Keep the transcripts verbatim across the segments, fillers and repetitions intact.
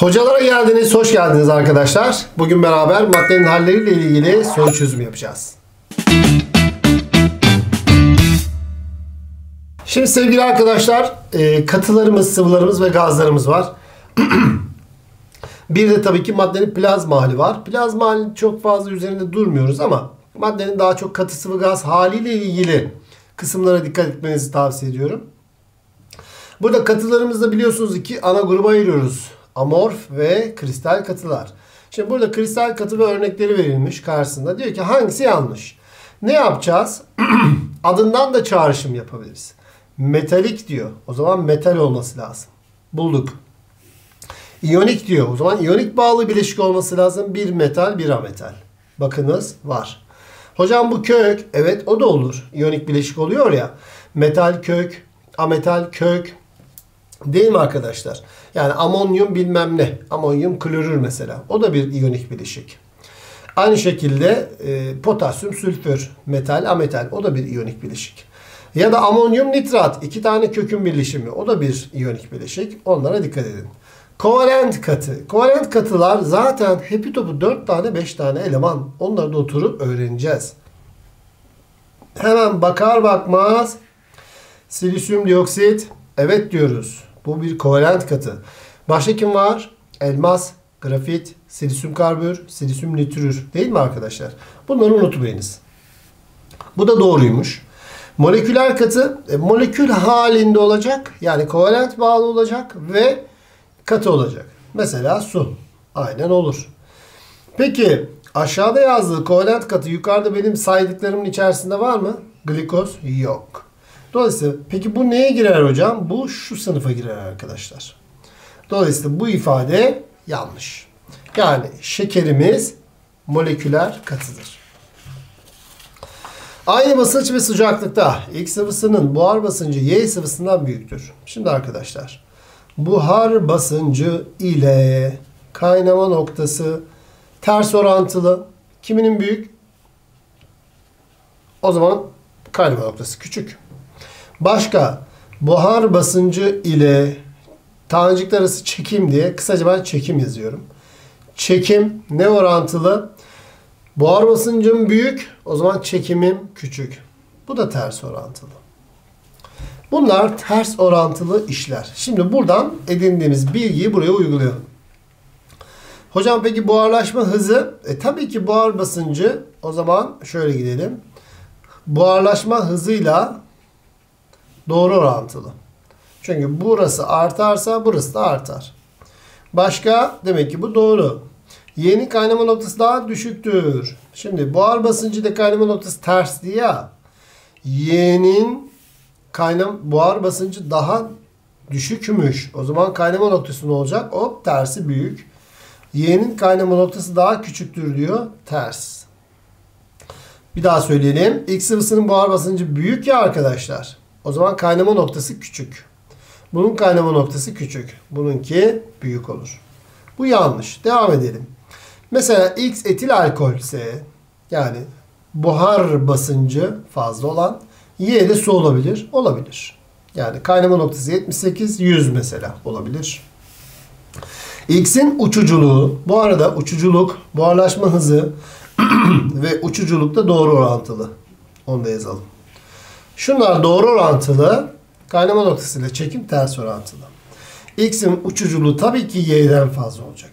Hocalara geldiniz, hoş geldiniz arkadaşlar. Bugün beraber maddenin halleriyle ilgili soru çözümü yapacağız. Şimdi sevgili arkadaşlar, katılarımız, sıvılarımız ve gazlarımız var. Bir de tabii ki maddenin plazma hali var. Plazma hali çok fazla üzerinde durmuyoruz ama maddenin daha çok katı sıvı gaz haliyle ilgili kısımlara dikkat etmenizi tavsiye ediyorum. Burada katılarımızda biliyorsunuz iki ana gruba ayırıyoruz. Amorf ve kristal katılar. Şimdi burada kristal katı ve örnekleri verilmiş karşısında. Diyor ki hangisi yanlış? Ne yapacağız? Adından da çağrışım yapabiliriz. Metalik diyor. O zaman metal olması lazım. Bulduk. İyonik diyor. O zaman iyonik bağlı bileşik olması lazım. Bir metal, bir ametal. Bakınız var. Hocam bu kök. Evet o da olur. İyonik bileşik oluyor ya. Metal kök, ametal kök. Değil mi arkadaşlar? Yani amonyum bilmem ne. Amonyum klorür mesela. O da bir iyonik bileşik. Aynı şekilde e, potasyum sülfür, metal, ametal. O da bir iyonik bileşik. Ya da amonyum nitrat. İki tane kökün birleşimi. O da bir iyonik bileşik. Onlara dikkat edin. Kovalent katı. Kovalent katılar zaten hepi topu dört tane beş tane eleman. Onları da oturup öğreneceğiz. Hemen bakar bakmaz silisyum dioksit. Evet diyoruz. Bu bir kovalent katı. Başka kim var? Elmas, grafit, silisyum karbür, silisyum nitrür. Değil mi arkadaşlar? Bunları unutmayınız. Bu da doğruymuş. Moleküler katı e, molekül halinde olacak. Yani kovalent bağlı olacak ve katı olacak. Mesela su. Aynen olur. Peki aşağıda yazdığı kovalent katı yukarıda benim saydıklarımın içerisinde var mı? Glikoz yok. Dolayısıyla peki bu neye girer hocam? Bu şu sınıfa girer arkadaşlar. Dolayısıyla bu ifade yanlış. Yani şekerimiz moleküler katıdır. Aynı basınç ve sıcaklıkta X sıvısının buhar basıncı Y sıvısından büyüktür. Şimdi arkadaşlar buhar basıncı ile kaynama noktası ters orantılı. Kiminin büyük? O zaman kaynama noktası küçük. Başka buhar basıncı ile tanecikler arası çekim diye kısaca ben çekim yazıyorum. Çekim ne orantılı? Buhar basıncım büyük, o zaman çekimim küçük. Bu da ters orantılı. Bunlar ters orantılı işler. Şimdi buradan edindiğimiz bilgiyi buraya uygulayalım. Hocam peki buharlaşma hızı? E, tabii ki buhar basıncı, o zaman şöyle gidelim. Buharlaşma hızıyla doğru orantılı. Çünkü burası artarsa burası da artar. Başka? Demek ki bu doğru. Y'nin kaynama noktası daha düşüktür. Şimdi buhar basıncı ile kaynama noktası ters diye ya. Y'nin kaynama buhar basıncı daha düşükmüş. O zaman kaynama noktası ne olacak? Hop tersi büyük. Y'nin kaynama noktası daha küçüktür diyor. Ters. Bir daha söyleyelim. X sıvısının buhar basıncı büyük ya arkadaşlar. O zaman kaynama noktası küçük. Bunun kaynama noktası küçük. Bununki büyük olur. Bu yanlış. Devam edelim. Mesela X etil alkol ise yani buhar basıncı fazla olan Y de su olabilir. Olabilir. Yani kaynama noktası yetmiş sekiz, yüz mesela olabilir. X'in uçuculuğu. Bu arada uçuculuk, buharlaşma hızı ve uçuculuk da doğru orantılı. Onu da yazalım. Şunlar doğru orantılı. Kaynama noktasıyla çekim ters orantılı. X'in uçuculuğu tabii ki Y'den fazla olacak.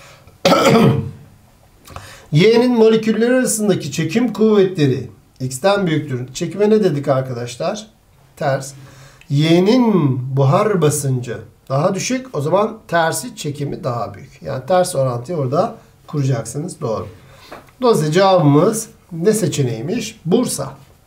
Y'nin moleküller arasındaki çekim kuvvetleri X'ten büyüktür. Çekime ne dedik arkadaşlar? Ters. Y'nin buhar basıncı daha düşük. O zaman tersi çekimi daha büyük. Yani ters orantıyı orada kuracaksınız. Doğru. Dolayısıyla cevabımız ne seçeneğiymiş? Bursa.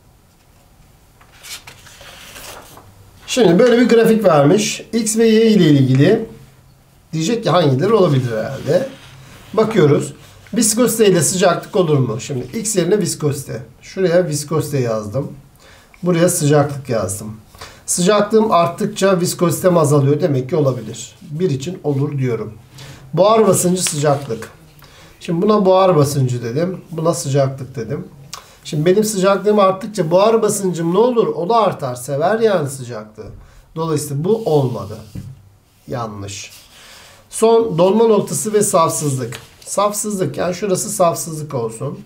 Şimdi böyle bir grafik vermiş. X ve Y ile ilgili diyecek ki hangileri olabilir herhalde. Bakıyoruz. Viskozite ile sıcaklık olur mu? Şimdi X yerine viskozite. Şuraya viskozite yazdım. Buraya sıcaklık yazdım. Sıcaklığım arttıkça viskozitem azalıyor. Demek ki olabilir. Bir için olur diyorum. Buhar basıncı sıcaklık. Şimdi buna buhar basıncı dedim. Buna sıcaklık dedim. Şimdi benim sıcaklığım arttıkça buhar basıncım ne olur? O da artar. Sever yani sıcaklığı. Dolayısıyla bu olmadı. Yanlış. Son dolma noktası ve safsızlık. Safsızlık, yani şurası safsızlık olsun.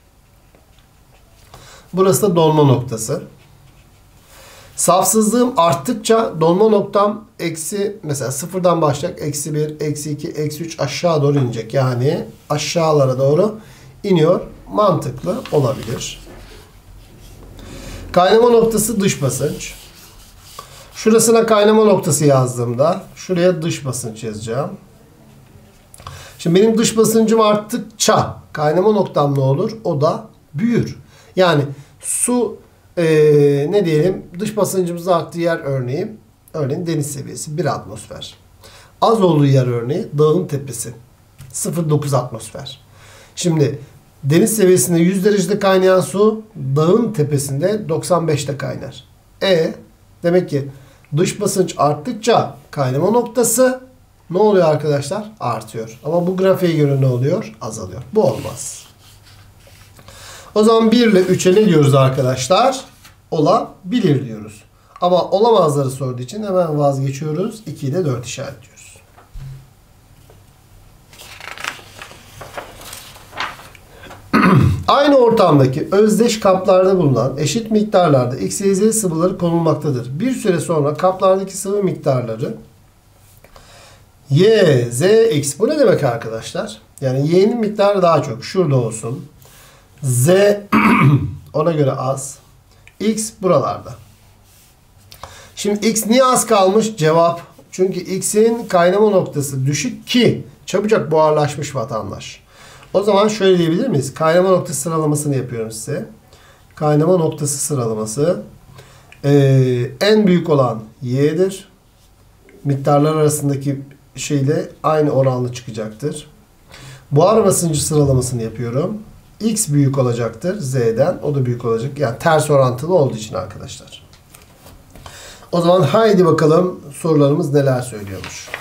Burası da dolma noktası. Safsızlığım arttıkça dolma noktam eksi, mesela sıfırdan başlayacak. Eksi bir, eksi iki, eksi üç aşağı doğru inecek. Yani aşağılara doğru iniyor. Mantıklı olabilir. Kaynama noktası dış basınç. Şurasına kaynama noktası yazdığımda şuraya dış basınç yazacağım. Şimdi benim dış basıncım arttıkça kaynama noktam ne olur? O da büyür. Yani su ee, ne diyelim, dış basıncımız arttığı yer örneğin örneğin deniz seviyesi bir atmosfer. Az olduğu yer örneği dağın tepesi sıfır virgül dokuz atmosfer. Şimdi deniz seviyesinde yüz derecede kaynayan su dağın tepesinde doksan beşte kaynar. E demek ki dış basınç arttıkça kaynama noktası ne oluyor arkadaşlar? Artıyor. Ama bu grafiğe göre ne oluyor? Azalıyor. Bu olmaz. O zaman bir ile üçe ne diyoruz arkadaşlar? Olabilir diyoruz. Ama olamazları sorduğu için hemen vazgeçiyoruz. iki ile dört işaretliyoruz. Aynı ortamdaki özdeş kaplarda bulunan eşit miktarlarda X, Y, Z sıvıları konulmaktadır. Bir süre sonra kaplardaki sıvı miktarları Y, Z, X. Bu ne demek arkadaşlar? Yani Y'nin miktarı daha çok. Şurada olsun. Z ona göre az. X buralarda. Şimdi X niye az kalmış? Cevap. Çünkü X'in kaynama noktası düşük ki çabucak buharlaşmış vatandaş. O zaman şöyle diyebilir miyiz? Kaynama noktası sıralamasını yapıyorum size. Kaynama noktası sıralaması. Ee, en büyük olan Y'dir. Miktarlar arasındaki şeyle aynı oranlı çıkacaktır. Buhar basıncı sıralamasını yapıyorum. X büyük olacaktır Z'den. O da büyük olacak. Yani ters orantılı olduğu için arkadaşlar. O zaman haydi bakalım sorularımız neler söylüyormuş.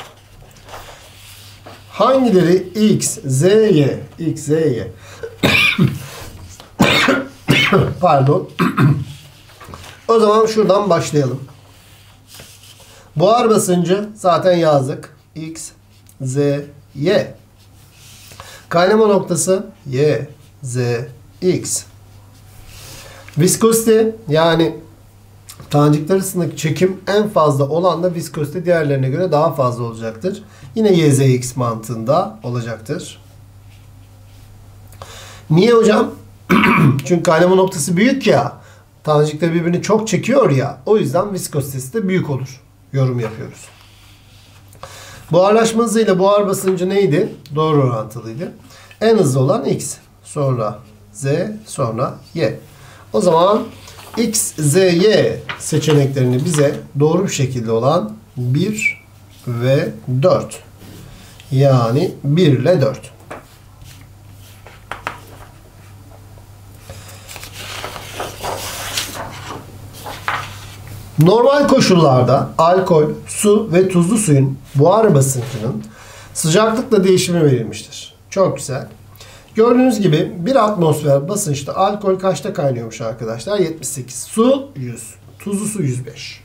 Hangileri X, Z, Y? X, Z, Y. Pardon. O zaman şuradan başlayalım. Buhar basıncı zaten yazdık. X, Z, Y. Kaynama noktası Y, Z, X. Viskozite, yani tanecikler arasındaki çekim en fazla olan da viskozite diğerlerine göre daha fazla olacaktır. Yine Y, Z, X mantığında olacaktır. Niye hocam? Çünkü kaynama noktası büyük ya. Tanecikler birbirini çok çekiyor ya. O yüzden viskozitesi de büyük olur. Yorum yapıyoruz. Buharlaşma hızıyla buhar basıncı neydi? Doğru orantılıydı. En hızlı olan X. Sonra Z. Sonra Y. O zaman X, Z, Y seçeneklerini bize doğru bir şekilde olan bir ve dört. Yani bir ile dört. Normal koşullarda alkol, su ve tuzlu suyun buhar basıncının sıcaklıkla değişimi verilmiştir. Çok güzel. Gördüğünüz gibi bir atmosfer basınçta alkol kaçta kaynıyormuş arkadaşlar? yetmiş sekiz. Su yüz. Tuzlu su yüz beş.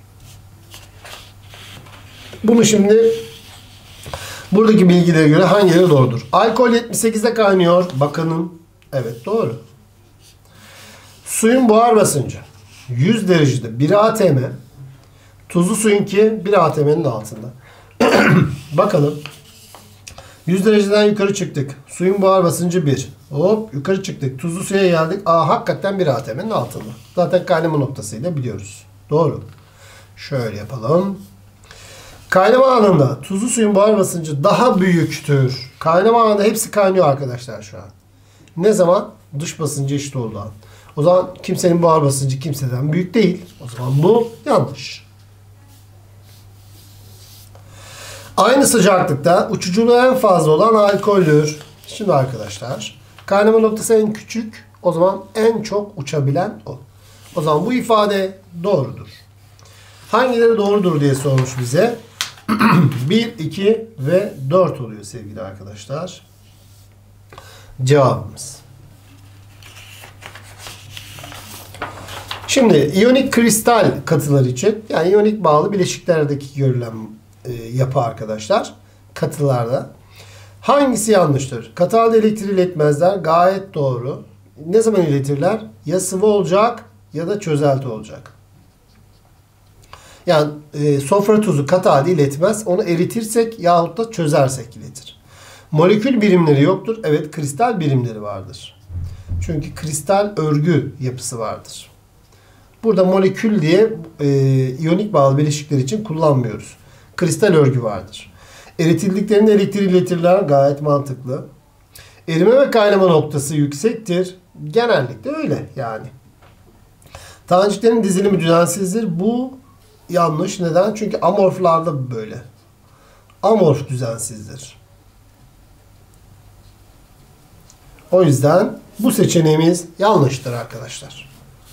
Bunu şimdi buradaki bilgilere göre hangileri doğrudur? Alkol yetmiş sekizde kaynıyor. Bakın. Evet doğru. Suyun buhar basıncı yüz derecede bir atm. Tuzlu suyunki bir atm'nin altında. Bakalım. yüz dereceden yukarı çıktık. Suyun buhar basıncı bir. Hop yukarı çıktık. Tuzlu suya geldik. Aa hakikaten bir atm'nin altında. Zaten kaynama noktasıyla biliyoruz. Doğru. Şöyle yapalım. Kaynama anında tuzlu suyun buhar basıncı daha büyüktür. Kaynama anında hepsi kaynıyor arkadaşlar şu an. Ne zaman? Dış basıncı eşit olduğu an. O zaman kimsenin buhar basıncı kimseden büyük değil. O zaman bu yanlış. Aynı sıcaklıkta uçuculuğu en fazla olan alkoldür. Şimdi arkadaşlar kaynama noktası en küçük. O zaman en çok uçabilen o. O zaman bu ifade doğrudur. Hangileri doğrudur diye sormuş bize. bir, iki ve dört oluyor sevgili arkadaşlar. Cevabımız. Şimdi iyonik kristal katılar için, yani iyonik bağlı bileşiklerdeki görülen e, yapı arkadaşlar. katılarda. Hangisi yanlıştır? Katı halde elektriği iletmezler. Gayet doğru. Ne zaman iletirler? Ya sıvı olacak ya da çözelti olacak. Yani e, sofra tuzu katı halde iletmez. Onu eritirsek yahut da çözersek iletir. Molekül birimleri yoktur. Evet, kristal birimleri vardır. Çünkü kristal örgü yapısı vardır. Burada molekül diye e, iyonik bağlı bileşikler için kullanmıyoruz. Kristal örgü vardır. Eritildiklerinde elektriği iletirler. Gayet mantıklı. Erime ve kaynama noktası yüksektir. Genellikle öyle yani. Taneciklerin dizilimi düzensizdir. Bu yanlış. Neden? Çünkü amorflarda böyle. Amorf düzensizdir. O yüzden bu seçeneğimiz yanlıştır arkadaşlar.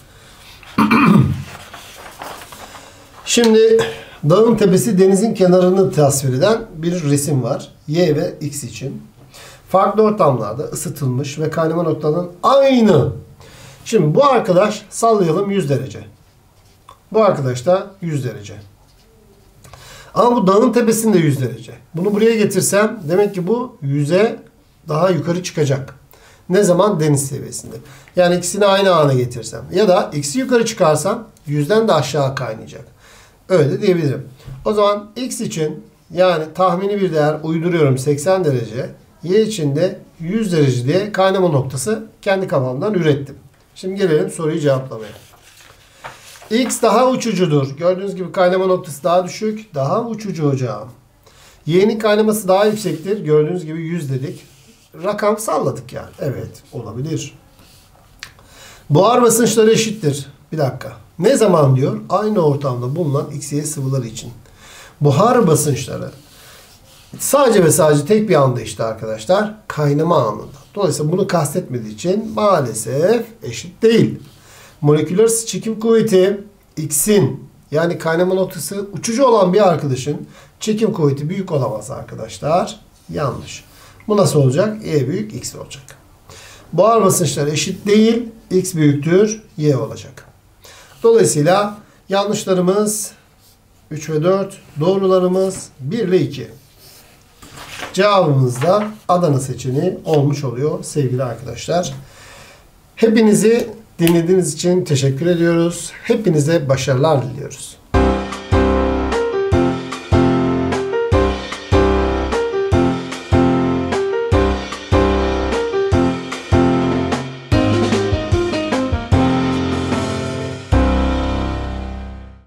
Şimdi dağın tepesi denizin kenarını tasvir eden bir resim var. Y ve X için. Farklı ortamlarda ısıtılmış ve kaynama noktalarının aynı. Şimdi bu arkadaş sallayalım yüz derece. Bu arkadaş da yüz derece. Ama bu dağın tepesinde yüz derece. Bunu buraya getirsem demek ki bu yüze daha yukarı çıkacak. Ne zaman? Deniz seviyesinde. Yani ikisini aynı ana getirsem. Ya da x'i yukarı çıkarsam yüzden de aşağı kaynayacak. Öyle diyebilirim. O zaman x için yani tahmini bir değer uyduruyorum seksen derece. Y için de yüz derece diye kaynama noktası kendi kafamdan ürettim. Şimdi gelelim soruyu cevaplamaya. X daha uçucudur. Gördüğünüz gibi kaynama noktası daha düşük. Daha uçucu hocam. Y'nin kaynaması daha yüksektir. Gördüğünüz gibi yüz dedik. Rakam salladık yani. Evet, olabilir. Buhar basınçları eşittir. Bir dakika. Ne zaman diyor? Aynı ortamda bulunan X, Y sıvıları için. Buhar basınçları sadece ve sadece tek bir anda işte arkadaşlar. Kaynama anında. Dolayısıyla bunu kastetmediği için maalesef eşit değil. Moleküler çekim kuvveti X'in yani kaynama noktası uçucu olan bir arkadaşın çekim kuvveti büyük olamaz arkadaşlar. Yanlış. Bu nasıl olacak? E büyük X olacak. Buhar basınçları eşit değil. X büyüktür Y olacak. Dolayısıyla yanlışlarımız üç ve dört. Doğrularımız bir ile iki. Cevabımız da Adana seçeneği olmuş oluyor sevgili arkadaşlar. Hepinizi dinlediğiniz için teşekkür ediyoruz. Hepinize başarılar diliyoruz.